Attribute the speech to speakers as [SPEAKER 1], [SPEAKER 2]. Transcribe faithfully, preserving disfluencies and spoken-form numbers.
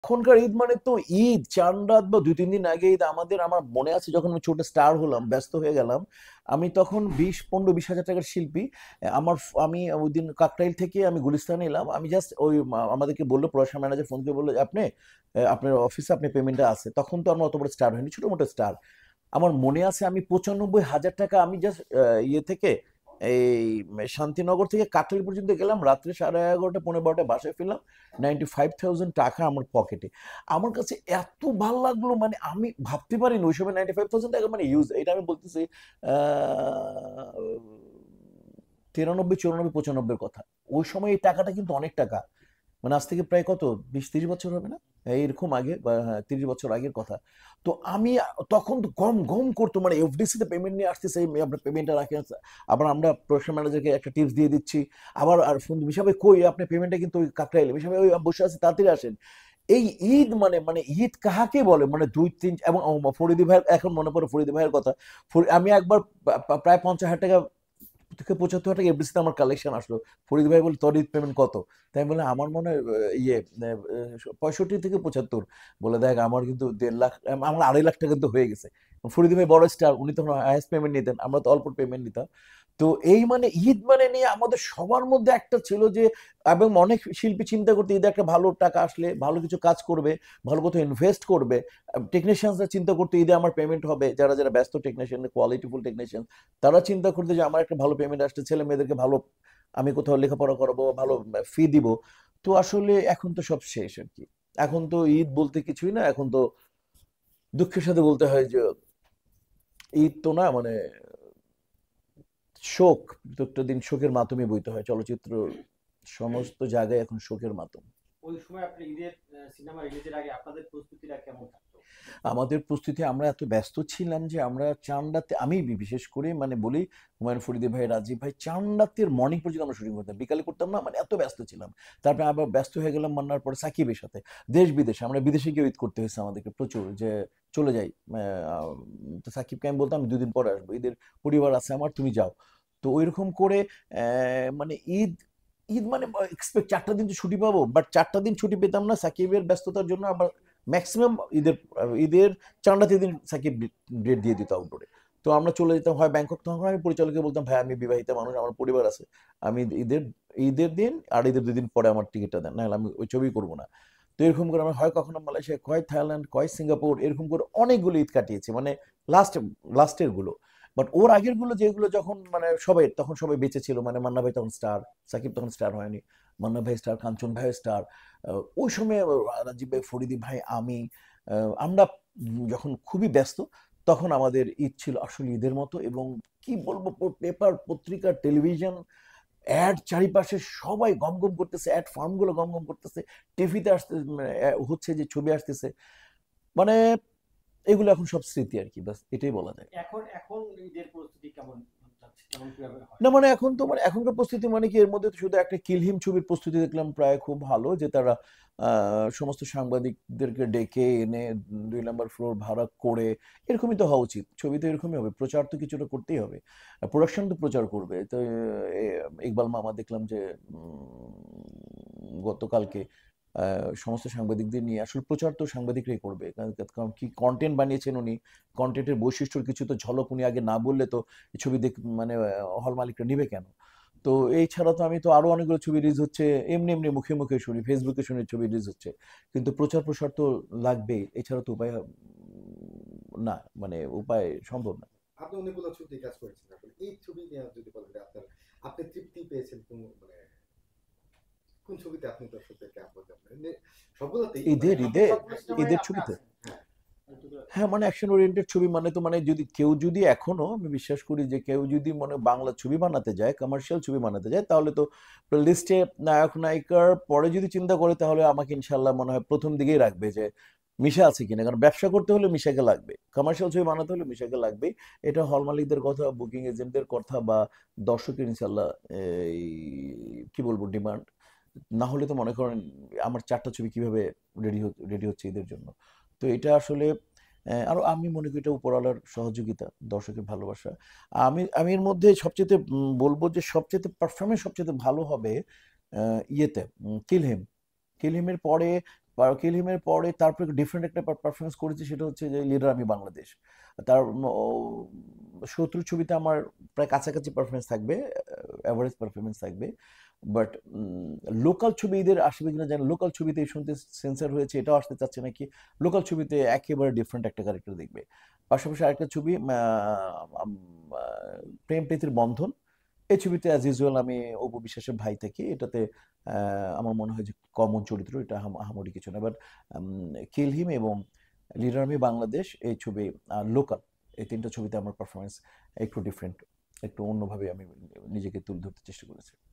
[SPEAKER 1] এখনকার ঈদ মানে তো ঈদ চার রাত বা দুই তিন দিন আগে ঈদ আমাদের। আমার মনে আছে যখন আমি ছোট স্টার হলাম, ব্যস্ত হয়ে গেলাম, আমি তখন বিশ পনেরো বিশ হাজার টাকার শিল্পী। আমার ফ- আমি ওই দিন কাকরাইল থেকে আমি গুলিস্তানে এলাম, আমি জাস্ট ওই মা- আমাদেরকে বললো, প্রশাসন ম্যানেজার ফোন করে বললো যে, আপনি আহ, আপনার অফিসে আপনি পেমেন্টটা আছে। তখন তো আমরা অত বড় স্টার হয়নি, ছোট মোটো স্টার। আমার মনে আছে আমি পঁচানব্বই হাজার টাকা আমি জাস্ট ইয়ে থেকে, এই শান্তিনগর থেকে কাটলি পর্যন্ত গেলাম, রাত্রে সাড়ে এগারোটা পনেরো বারোটা বাসায় ফিরলাম, নাইনটি ফাইভ থাউজেন্ড টাকা আমার পকেটে। আমার কাছে এত ভাল লাগলো, মানে আমি ভাবতে পারিনি ওই সময় নাইনটি ফাইভ থাউজেন্ড টাকা মানে ইউজ, এটা আমি বলতেছি আহ তিরানব্বই চুরানব্বই পঁচানব্বই কথা। ওই সময় এই টাকাটা কিন্তু অনেক টাকা, মানে আজ থেকে প্রায় কত, বিশ তিরিশ বছর হবে না? হ্যাঁ, এরকম আগে, বা হ্যাঁ তিরিশ বছর আগের কথা। তো আমি তখন তো গম গম করতো, মানে এফডিসি তে পেমেন্ট নিয়ে আসতেছে, এই আপনার পেমেন্টটা রাখেন। আবার আমরা প্রোডাকশন ম্যানেজারকে একটা টিপস দিয়ে দিচ্ছি। আবার আর ফোন হিসাবে কই আপনার পেমেন্টটা কিন্তু ওই কাকরাইলে হিসাবে, ওই বসে আছে, তাড়াতাড়ি আসেন। এই ঈদ মানে মানে ঈদ কাহাকে বলে, মানে দুই তিন, এবং ফরিদি ভাইয়ের এখন মনে পড়ে ফরিদি ভাইয়ের কথা। ফরি- আমি একবার পা- পা- প্রায় পঞ্চাশ হাজার টাকা থেকে পঁচাত্তর হাজার টাকা এফডিসিতে আমার কালেকশন আসলো। ফরিদ ভাই বলে, তোর ঈদ পেমেন্ট কত? তাই আমি বললাম, আমার মনে হয় আহ, ইয়ে পঁয়ষট্টি থেকে পঁচাত্তর। বলে, দেখ আমার কিন্তু দেড় লাখ, আমার আড়াই লাখ টাকা কিন্তু হয়ে গেছে। ফরিদ ভাই বড় স্টার, উনি তখন হাইয়েস্ট পেমেন্ট নিতেন, আমরা তো অল্প পেমেন্ট নিতাম। তো এই মানে ঈদ মানে নিয়ে আমাদের সবার মধ্যে একটা ছিল যে, এবং অনেক শিল্পী চিন্তা করতে ঈদে একটা ভালো টাকা আসলে ভালো কিছু কাজ করবে, ভালো কোথাও ইনভেস্ট করবে। টেকনিশিয়ানসরা চিন্তা করতে ঈদে আমার পেমেন্ট হবে, যারা যারা ব্যস্ত টেকনিশিয়ান, কোয়ালিটিফুল টেকনিশিয়ান, তারা চিন্তা করতে যে আমার একটা ভালো পেমেন্ট আসছে, ছেলে মেয়েদেরকে ভালো আমি কোথাও লেখাপড়া করাবো, ভালো ফি দিব। তো আসলে এখন তো সব শেষ আর কি। এখন তো ঈদ বলতে কিছুই না, এখন তো দুঃখের সাথে বলতে হয় যে ঈদ তো না, মানে শোক। প্রত্যেকটা দিন শোকের মাধ্যমে বইতে হয়, চলচ্চিত্র সমস্ত জায়গায় এখন শোকের মাধ্যম।
[SPEAKER 2] ওই সময় আপনি ঈদের সিনেমা রিলিজের আগে আপনাদের প্রস্তুতিটা কেমন থাকতো?
[SPEAKER 1] আমাদের প্রস্তুতি, আমরা এত ব্যস্ত ছিলাম যে আমরা চান্ডাতে, আমি বি- বিশেষ করে মানে বলি, হুমায়ুন ফরিদি ভাই, রাজীব ভাই, চান্ডাতের মর্নিং পর্যন্ত আমরা শুটিং করতাম, বিকালে করতাম না, মানে এত ব্যস্ত ছিলাম। তারপরে আবার ব্যস্ত হয়ে গেলাম মান্নার পরে সাকিবের সাথে, দেশ বিদেশে, আমরা বিদেশে গিয়ে ঈদ করতে হয়েছে আমাদেরকে প্রচুর, যে চলে যাই। আহ, তো সাকিবকে আমি বলতাম, আমি দুদিন পরে আসবো, ঈদের পরিবার আছে আমার, তুমি যাও। তো ওইরকম করে আহ, মানে ঈদ, ঈদ মানে এক্সপেক্ট চারটা দিন তো ছুটি পাবো, বাট চারটা দিন ছুটি পেতাম না সাকিবের ব্যস্ততার জন্য। আবার ম্যাক্সিমাম ঈদের ঈদের চাঁদাতে দিন সাকিব ডেট দিয়ে দিত আউটডোরে। তো আমরা চলে যেতাম হয় ব্যাংকক, তখন আমি পরিচালককে বলতাম, ভাই আমি বিবাহিত মানুষ, আমার পরিবার আছে, আমি ঈদের ঈদের দিন আর ঈদের দুদিন পরে আমার টিকিটটা দেন, নাহলে আমি ওই ছবি করবো না। তো এরকম করে আমরা হয় কখনো মালয়েশিয়া, কয় থাইল্যান্ড, কয় সিঙ্গাপুর, এরকম করে অনেকগুলো ঈদ কাটিয়েছি, মানে লাস্ট লাস্টের গুলো। বাট ওর আগের গুলো যেগুলো, যখন মানে সবাই তখন সবাই বেঁচে ছিল, মানে মান্না ভাই তখন স্টার, সাকিব তখন স্টার হয়নি, মান্না ভাই স্টার, কাঞ্চন ভাই স্টার, ওই সময় রাজীব ভাই, ফরিদি ভাই, আমি, আহ, আমরা যখন খুবই ব্যস্ত, তখন আমাদের ঈদ ছিল আসলে ঈদের মতো। এবং কি বলবো, পেপার, পত্রিকা, টেলিভিশন, অ্যাড চারিপাশে সবাই গম গম করতেছে, অ্যাড ফার্ম গুলো গম গম করতেছে, টিভিতে আসতে মানে, আহ, হচ্ছে যে ছবি আসতেছে, মানে এগুলো এখন সব স্মৃতি আর কি, বাস এটাই বলা যায়।
[SPEAKER 2] এখন এখন ঈদের প্রস্তুতি কেমন যাচ্ছে, কেমন কিভাবে হয়?
[SPEAKER 1] না মানে এখন তো মানে এখনকার প্রস্তুতি মানে কি, এর মধ্যে তো শুধু একটা কিলহিম ছবির প্রস্তুতি দেখলাম, প্রায় খুব ভালো, যে তারা আহ, সমস্ত সাংবাদিকদেরকে ডেকে এনে দুই নম্বর ফ্লোর ভাড়া করে, এরকমই তো হওয়া উচিত, ছবি তো এরকমই হবে, প্রচার তো কিছুটা করতেই হবে, প্রোডাকশন তো প্রচার করবে। তো এ, ইকবাল মামা দেখলাম যে উম, গতকালকে আহ, সমস্ত সাংবাদিকদের নিয়ে, আসলে প্রচার তো সাংবাদিকরাই করবে, কারণ কারণ কি কন্টেন্ট বানিয়েছেন উনি, কন্টেন্টের বৈশিষ্ট্যর কিছু তো ঝলক উনি আগে না বললে তো এই ছবি দেখ মানে হল মালিকরা নিবে কেন? তো এই ছাড়া তো আমি তো আরো অনেকগুলো ছবি রিলিজ হচ্ছে, এমনি এমনি মুখে মুখে শুনি, ফেসবুকে শুনি ছবি রিলিজ হচ্ছে, কিন্তু প্রচার প্রসার তো লাগবেই, এছাড়া তো উপায় উম, না, মানে উপায় সম্ভব না।
[SPEAKER 3] আপনি অনেকগুলো ছবিতে কাজ করেছেন, আপনি এই ছবি নিয়ে যদি বলেন যে আপনার আপনি তৃপ্তি পেয়েছেন কোন মানে কোন ছবিতে আপনি দর্শকদেরকে আহ্বান জানাবেন? সবগুলোতেই মানে
[SPEAKER 1] ঈদের
[SPEAKER 3] আপনি
[SPEAKER 1] ঈদে
[SPEAKER 3] সবগুলো সিনেমায়
[SPEAKER 1] ঈদের
[SPEAKER 3] আপনি
[SPEAKER 1] ছবিতে,
[SPEAKER 3] আছেন। হ্যাঁ।
[SPEAKER 1] হ্যাঁ মানে অ্যাকশন ওরিয়েন্টেড ছবি মানে তো, মানে যদি কেউ যদি এখনো, আমি বিশ্বাস করি যে কেউ যদি মানে বাংলা ছবি বানাতে যায়, কমার্শিয়াল ছবি বানাতে যায়, তাহলে তো লিস্টে নায়ক নায়িকার পরে যদি চিন্তা করে, তাহলে আমাকে ইনশাল্লাহ মনে হয় প্রথম দিকেই রাখবে, যে মিশা আছে কিনা, কারণ ব্যবসা করতে হলে মিশাকে লাগবে, কমার্শিয়াল ছবি বানাতে হলে মিশাকে লাগবে। এটা হল মালিকদের কথা, বুকিং এজেন্টদের কথা, বা দর্শকের ইনশাল্লাহ এই কি বলবো ডিমান্ড। না হলে তো মনে করেন আমার চারটা ছবি কিভাবে রেডি রেডি হচ্ছে ঈদের জন্য। তো এটা আসলে আহ, আরো আমি মনে করি এটা উপরওয়ালার সহযোগিতা, দর্শকের ভালোবাসা। আমি আমি এর মধ্যে সবচেয়ে বলবো যে সবচেয়ে পারফরমেন্স সবচেয়ে ভালো হবে আহ, ইয়েতে, কিলহিম। কিলহিমের পরে কিল হিমের পরে তারপরে ডিফারেন্ট একটা পারফরমেন্স করেছি, সেটা হচ্ছে যে লিডার আমি বাংলাদেশ। তার উম, ও, শত্রু ছবিতে আমার প্রায় কাছাকাছি পারফরমেন্স থাকবে, অ্যাভারেজ পারফরমেন্স থাকবে। বাট লোকাল ছবি ঈদের আসবে কিনা জানি, লোকাল ছবিতে শুনতে সেন্সার হয়েছে, এটাও আসতে চাচ্ছে নাকি। লোকাল ছবিতে একেবারে ডিফারেন্ট একটা ক্যারেক্টার দেখবে। পাশাপাশি আরেকটা ছবি আহ, আম, আহ, প্রেম প্রীতির বন্ধন, এই ছবিতে অ্যাজ ইউজুয়াল আমি অপু বিশ্বাসের ভাই থাকি। এটাতে আহ, আমার মনে হয় যে কমন চরিত্র, এটা আহাম- আহামরি কিছু না। বাট কিল হিম এবং লিডার আমি বাংলাদেশ এই ছবি, লোকাল, এই তিনটা ছবিতে আমার পারফরমেন্স একটু ডিফারেন্ট, একটু অন্যভাবে আমি নিজেকে তুলে ধরতে চেষ্টা করেছি।